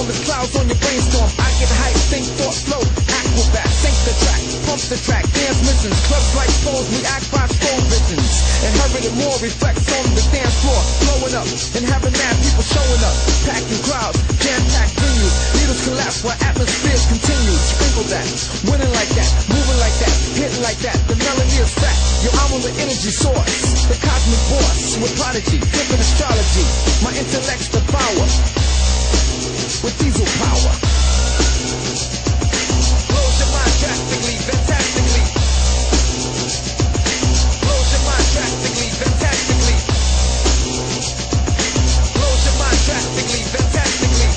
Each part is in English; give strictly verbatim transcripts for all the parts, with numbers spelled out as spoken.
the clouds on your brainstorm. I get hype, think, thought, flow, acrobat, sync the track, pump the track, dance missions, clubs like foes, we act by scroll visions. And heard it more reflects on the dance floor, blowing up, and having mad people showing up, packing crowds, jam-packed venues, needles collapse while atmospheres continue. Sprinkle that, winning like that, moving like that, hitting like that, the melody is fat. Yo, I'm on the energy source, the cosmic boss, with prodigy, flipping astrology. My intellect's the power, with diesel power. Blows your mind drastically, fantastically. Blows your mind drastically, fantastically. Blows your mind drastically, fantastically.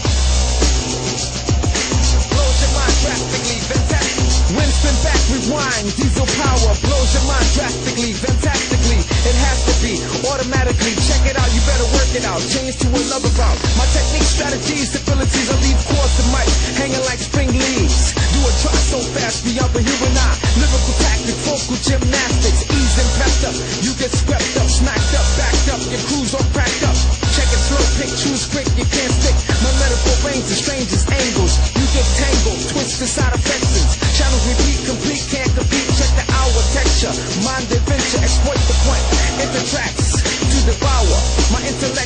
Blows your mind drastically, fantastically. Wind spin back, rewind, diesel power. Blows your mind drastically, fantastically. It has to be automatically. Check it out, you better work it out. Change to another route. My technique, strategies, abilities, I leave course to mic, hanging like spring leaves. Do a try so fast beyond the human eye. Lyrical tactic, vocal gymnastics, ease and pepped up. You get swept up, smacked up, backed up. Your crew's all cracked up. Check it slow, pick, choose quick, you can't stick. My metaphor range the strangest angles. You get tangled, twisted side affections. Channels repeat, complete, can't compete. Check the hour texture, mind adventure, exploit the point. Enter tracks to devour. My intellect